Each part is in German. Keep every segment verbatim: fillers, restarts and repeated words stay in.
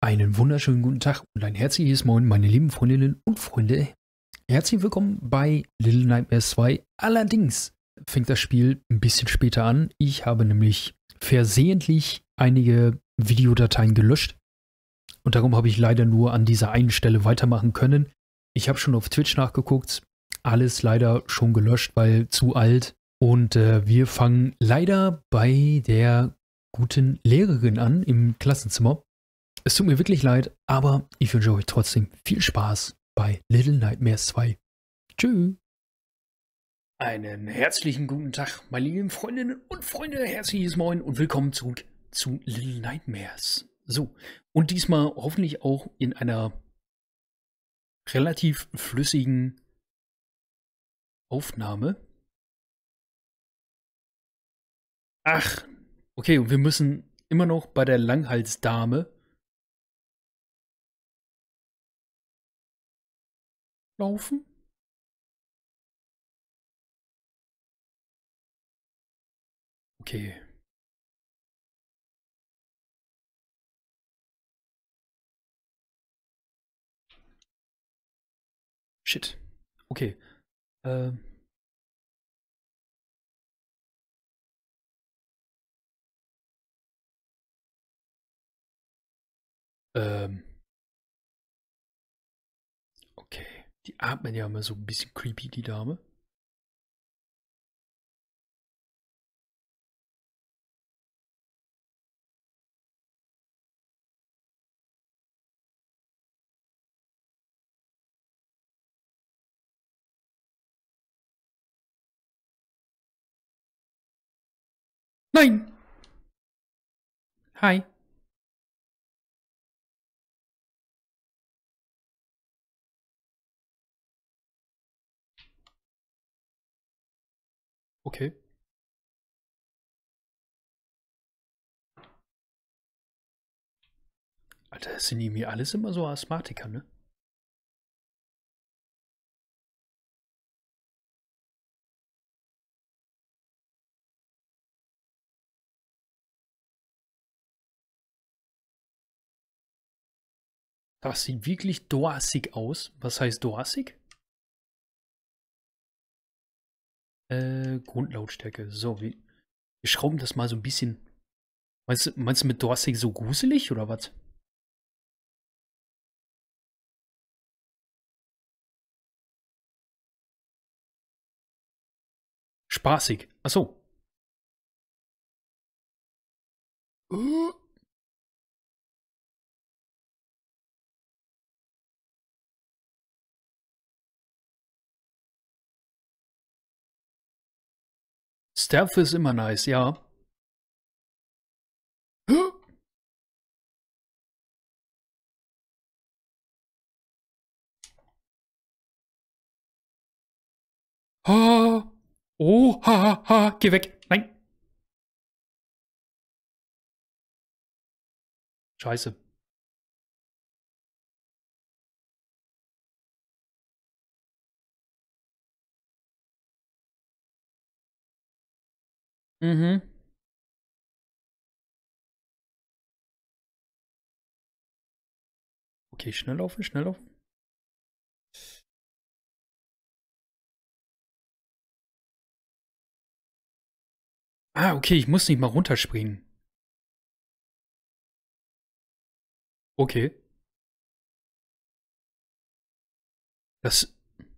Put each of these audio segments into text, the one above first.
Einen wunderschönen guten Tag und ein herzliches Moin, meine lieben Freundinnen und Freunde. Herzlich willkommen bei Little Nightmares zwei. Allerdings fängt das Spiel ein bisschen später an. Ich habe nämlich versehentlich einige Videodateien gelöscht. Und darum habe ich leider nur an dieser einen Stelle weitermachen können. Ich habe schon auf Twitch nachgeguckt. Alles leider schon gelöscht, weil zu alt. Und äh, wir fangen leider bei der guten Lehrerin an im Klassenzimmer. Es tut mir wirklich leid, aber ich wünsche euch trotzdem viel Spaß bei Little Nightmares zwei. Tschüss. Einen herzlichen guten Tag, meine lieben Freundinnen und Freunde. Herzliches Moin und willkommen zurück zu Little Nightmares. So, und diesmal hoffentlich auch in einer relativ flüssigen Aufnahme. Ach, okay, und wir müssen immer noch bei der Langhalsdame laufen. Okay. Shit. Okay. Ähm. Ähm. Okay. Die atmen ja immer so ein bisschen creepy, die Dame. Nein! Hi. Okay. Alter, das sind die mir alles immer so Asthmatiker, ne? Das sieht wirklich doassig aus. Was heißt doassig? Äh, Grundlautstärke. So, wir, wir schrauben das mal so ein bisschen. Meinst du, meinst du mit doassig so gruselig oder was? Spaßig. Achso. Uh. Stealth ist immer nice, ja. Uh. Ha. Oh, ha, ha, ha. Geh weg. Nein. Scheiße. Mhm. Okay, schnell laufen, schnell laufen. Ah, okay, ich muss nicht mal runterspringen. Okay. Das.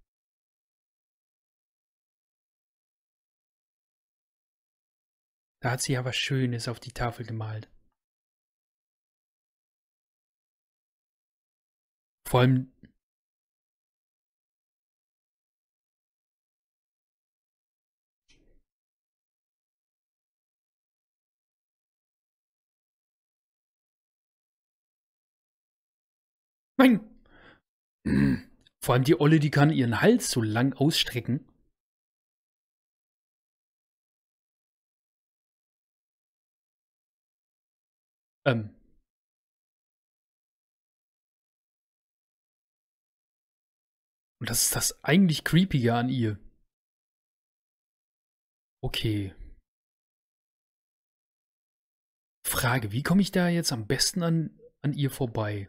Da hat sie ja was Schönes auf die Tafel gemalt. Vor allem. Nein! Vor allem die Olle, die kann ihren Hals so lang ausstrecken. Ähm. Und das ist das eigentlich Creepige an ihr. Okay. Frage, wie komme ich da jetzt am besten an, an ihr vorbei.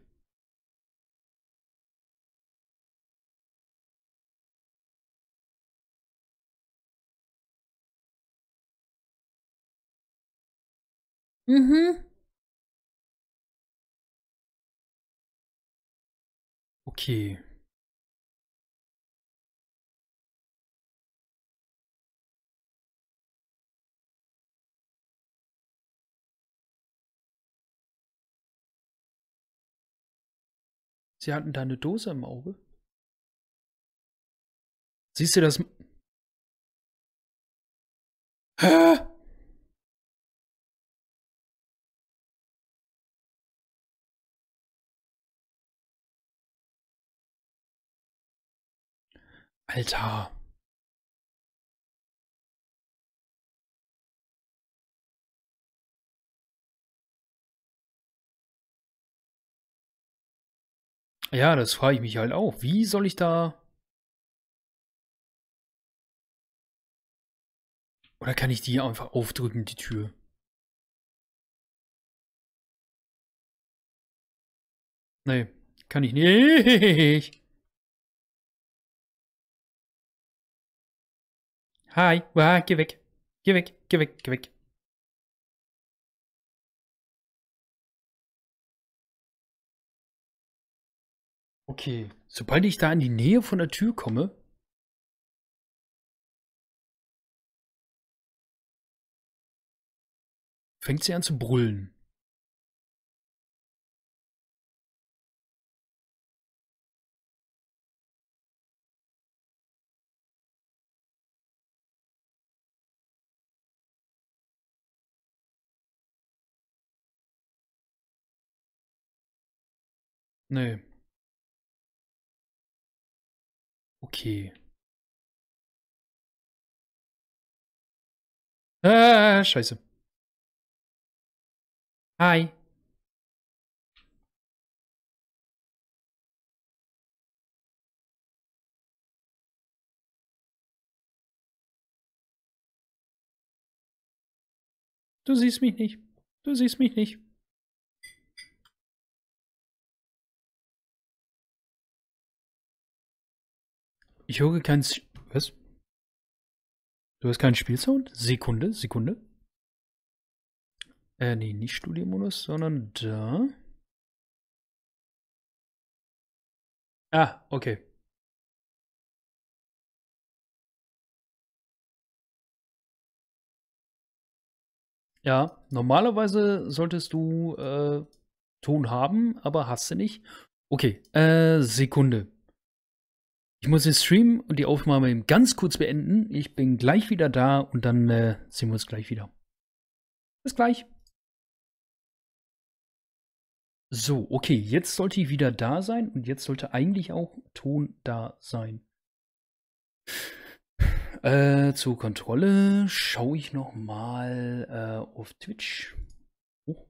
Mhm. Okay. Sie hatten da eine Dose im Auge. Siehst du das? Hä? Alter. Ja, das frage ich mich halt auch. Wie soll ich da... Oder kann ich die einfach aufdrücken, die Tür? Nee, kann ich nicht. Hi, ah, geh weg. Geh weg, geh weg, geh weg. Okay, sobald ich da in die Nähe von der Tür komme, fängt sie an zu brüllen. Nee, okay. Ah, scheiße. Hi. Du siehst mich nicht. Du siehst mich nicht. Ich höre keinen... S Was? Du hast keinen Spielsound? Sekunde, Sekunde. Äh, nee, nicht Studiomodus, sondern da. Ah, okay. Ja, normalerweise solltest du äh, Ton haben, aber hast du nicht. Okay, äh, Sekunde. Ich muss den Stream und die Aufnahme eben ganz kurz beenden. Ich bin gleich wieder da und dann äh, sehen wir uns gleich wieder. Bis gleich. So, okay, jetzt sollte ich wieder da sein und jetzt sollte eigentlich auch Ton da sein. Äh, zur Kontrolle schaue ich noch mal äh, auf Twitch. Oh.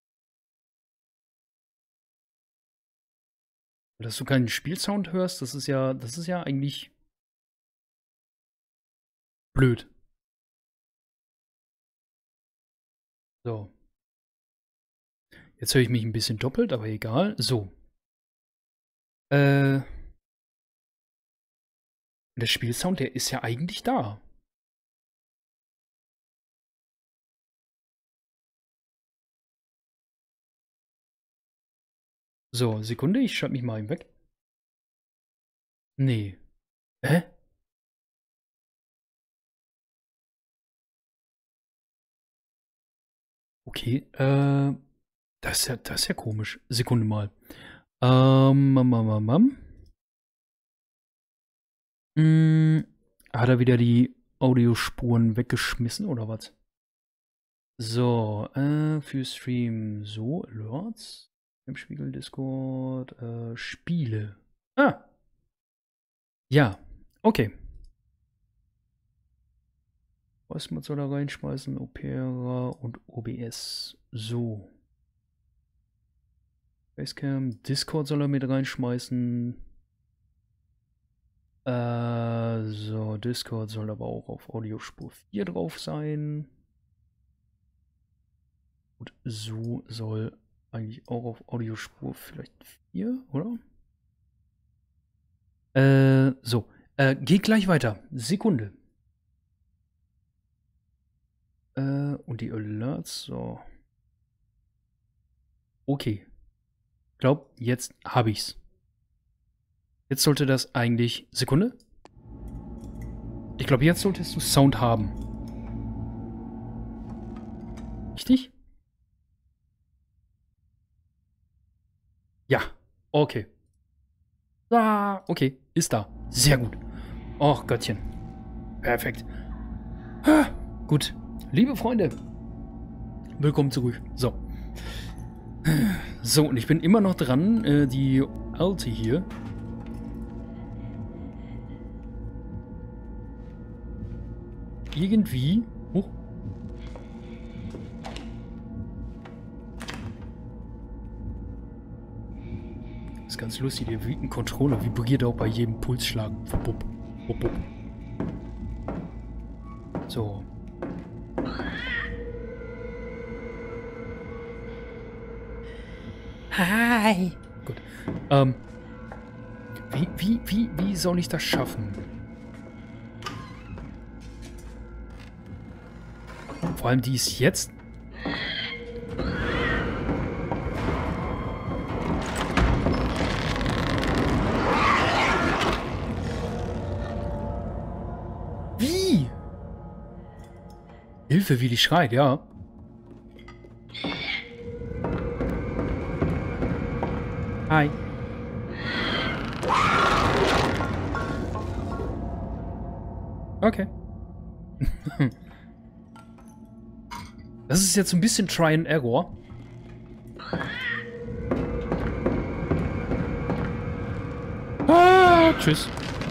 Dass du keinen Spielsound hörst, das ist ja, das ist ja eigentlich blöd. So. Jetzt höre ich mich ein bisschen doppelt, aber egal. So. Äh, der Spielsound, der ist ja eigentlich da. So, Sekunde, ich schalte mich mal eben weg. Nee. Hä? Okay, äh, das ist ja, das ist ja komisch. Sekunde mal. Ähm, mam, mam, mam, mam. Hm, hat er wieder die Audiospuren weggeschmissen oder was? So, äh, für Stream. So, Alerts. Im Spiegel, Discord, äh, Spiele. Ah, ja, okay. Was man soll da reinschmeißen? Opera und O B S. So. Basecamp, Discord soll er mit reinschmeißen. Äh, so, Discord soll aber auch auf Audiospur vier drauf sein. Und so soll eigentlich auch auf Audiospur vielleicht vier, oder? Äh, so. Äh, geht gleich weiter. Sekunde. Äh, und die Alerts, so. Okay. Ich glaube, jetzt habe ich's. Jetzt sollte das eigentlich... Sekunde. Ich glaube, jetzt solltest du Sound haben. Richtig? Ja. Okay. Ah, okay. Ist da. Sehr gut. Och, Göttchen. Perfekt. Ah, gut. Liebe Freunde. Willkommen zurück. So. So, und ich bin immer noch dran, äh, die alte hier. Irgendwie. Oh. Das ist ganz lustig, der ein Controller vibriert auch bei jedem Pulsschlag. Wupp, wupp, wupp. So. Hi. Gut. Ähm. Wie, wie, wie, wie soll ich das schaffen? Vor allem die ist jetzt. Wie? Hilfe, wie die schreit, ja. Hi. Okay. Das ist jetzt ein bisschen Try and Error. Ah, tschüss.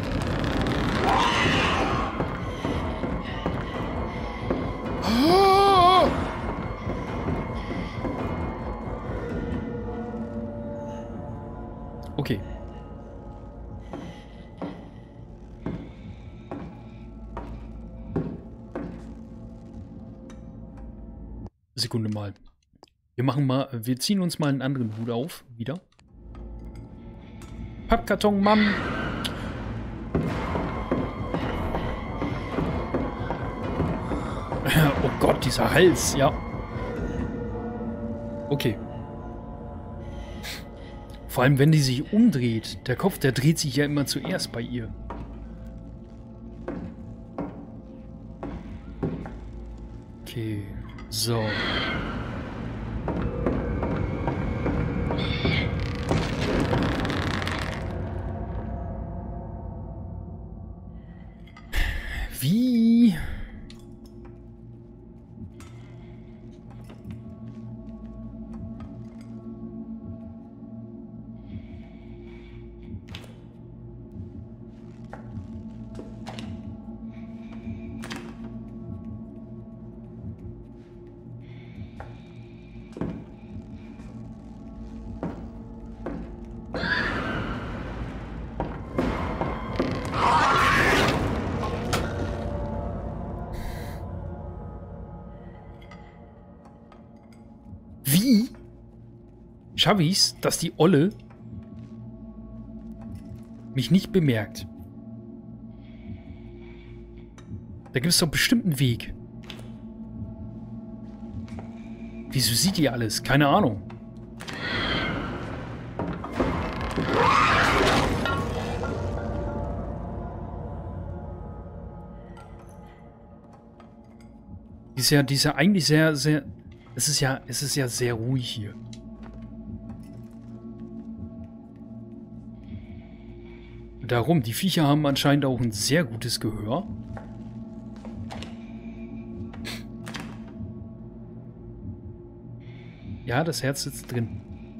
Ah. Okay. Sekunde mal. Wir machen mal, wir ziehen uns mal einen anderen Hut auf, wieder. Pappkarton, Mann! Oh Gott, dieser Hals, ja. Okay. Vor allem, wenn die sich umdreht. Der Kopf, der dreht sich ja immer zuerst bei ihr. Okay, so. Wie? Wie schaffe ich's, dass die Olle mich nicht bemerkt? Da gibt es doch bestimmt einen Weg. Wieso sieht die alles? Keine Ahnung. Die ist ja, die ist ja eigentlich sehr, sehr... Es ist ja, es ist ja sehr ruhig hier. Darum, die Viecher haben anscheinend auch ein sehr gutes Gehör. Ja, das Herz sitzt drin.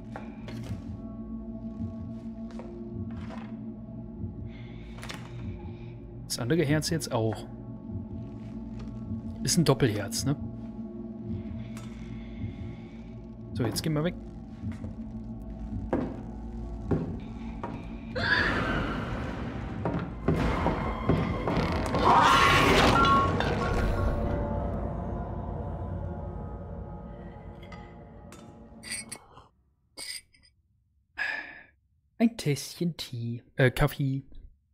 Das andere Herz jetzt auch. Ist ein Doppelherz, ne? So, jetzt gehen wir weg. Ein Tässchen Tee. Äh, Kaffee.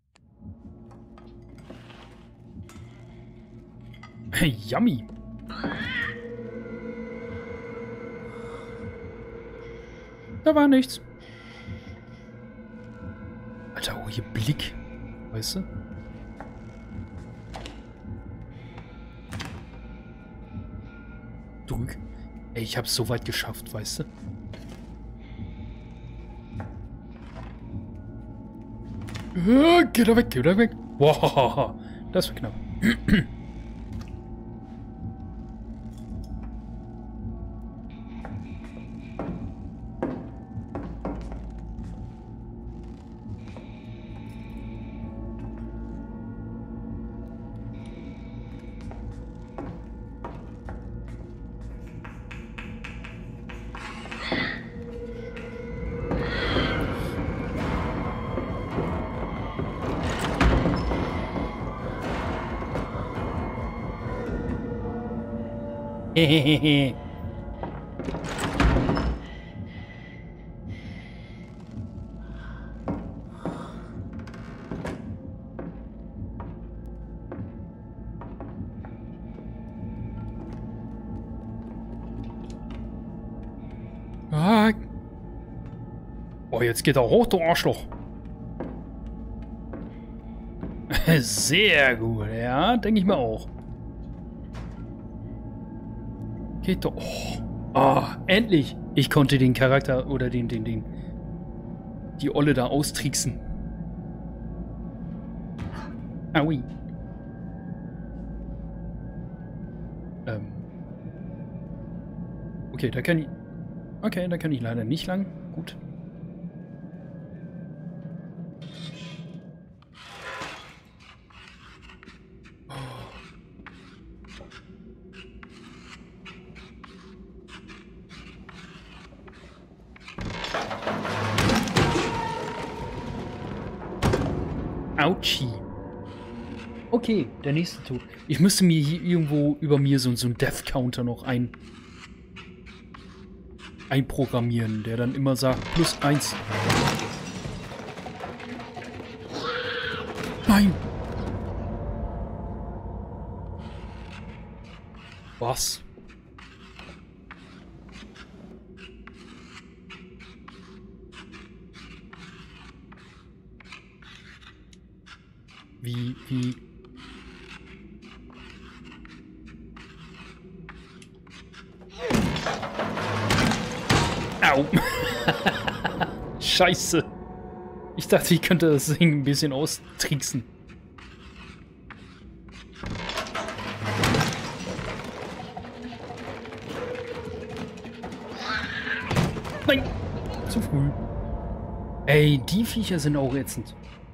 Yummy. Da war nichts. Alter, oh, hier Blick. Weißt du? Drück. Ey, ich hab's so weit geschafft, weißt du? Äh, geh da weg, geh da weg. Wow, das war knapp. Hehehehe. Ah. Oh, jetzt geht er hoch, du Arschloch. Sehr gut, ja, denke ich mir auch. Geht doch. Oh. Oh, endlich! Ich konnte den Charakter oder den, den, den, die Olle da austricksen. Aui. Ähm. Okay, da kann ich. Okay, da kann ich leider nicht lang. Gut. Autschi. Okay, der nächste Tod. Ich müsste mir hier irgendwo über mir so, so einen Death Counter noch ein einprogrammieren, der dann immer sagt, plus eins. Nein! Was? Wie, wie... Au! Scheiße! Ich dachte, ich könnte das Ding ein bisschen austricksen. Nein! Zu früh. Ey, die Viecher sind auch ätzend.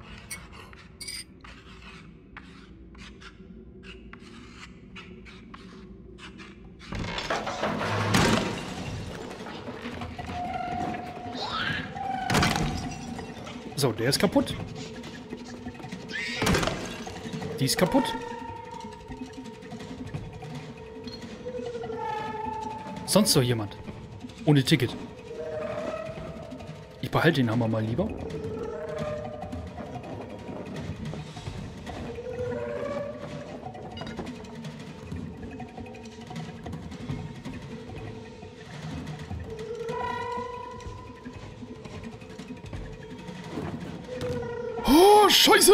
So, der ist kaputt. Die ist kaputt. Sonst noch jemand? Ohne Ticket. Ich behalte den Hammer mal lieber. Oh, Scheiße!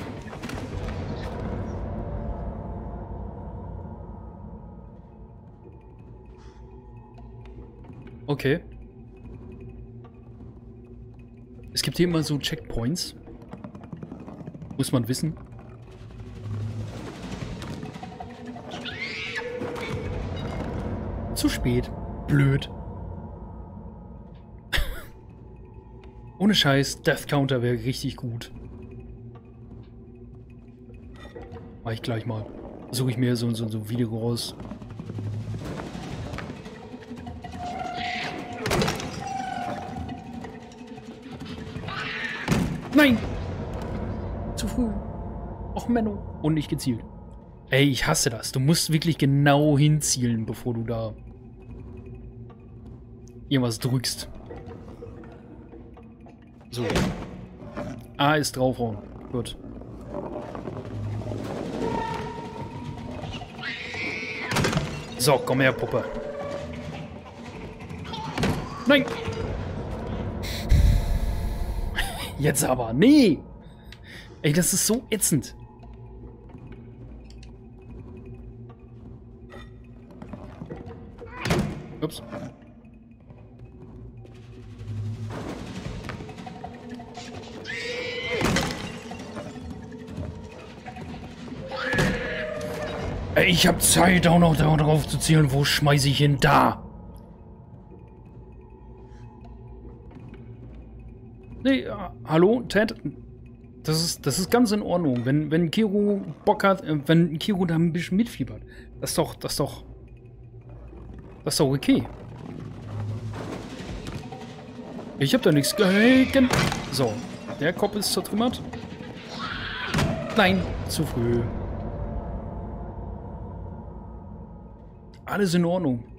Okay. Es gibt hier immer so Checkpoints. Muss man wissen. Zu spät. Blöd. Ohne Scheiß, Death Counter wäre richtig gut. Mach ich gleich mal. Suche ich mir so, so, so ein Video raus. Nein! Zu früh. Och, Menno. Und nicht gezielt. Ey, ich hasse das. Du musst wirklich genau hinzielen, bevor du da irgendwas drückst. So. A ist draufhauen. Gut. So, komm her, Puppe. Nein! Jetzt aber. Nee! Ey, das ist so ätzend. Ups. Ey, ich hab Zeit, auch noch darauf zu zielen. Wo schmeiße ich ihn? Da! Nee, äh, hallo, Ted? Das ist, das ist ganz in Ordnung. Wenn, wenn Kiro Bock hat, äh, wenn Kiro da ein bisschen mitfiebert. Das ist doch, das ist doch... Das ist doch okay. Ich hab da nichts gegen. So, der Kopf ist zertrümmert. Nein, zu früh. Alles in Ordnung.